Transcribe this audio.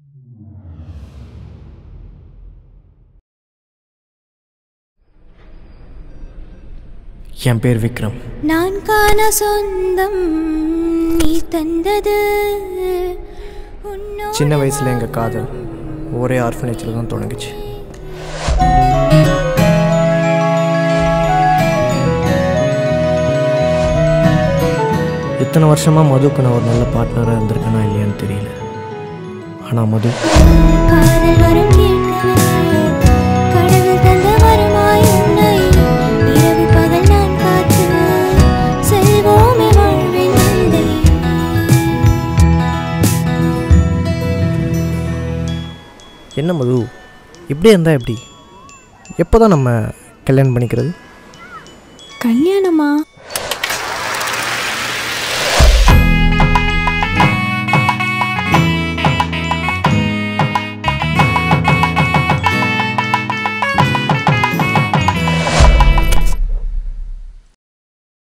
என் பேர் விக்ரம். நான் காண சொந்தம் நீ தந்தது. சின்ன வயசில் எங்கள் காதல் ஒரே ஆர்ஃபனேஜில் தான் தொடங்குச்சு. இத்தனை வருஷமாக மதுக்கு நான் ஒரு நல்ல பார்ட்னராக இருந்திருக்கேனா இல்லையான்னு தெரியல. ஆனால் மது என்ன மது இப்படியே இருந்தால் எப்படி? எப்போ தான் நம்ம கல்யாணம் பண்ணிக்கிறது? கல்யாணமா?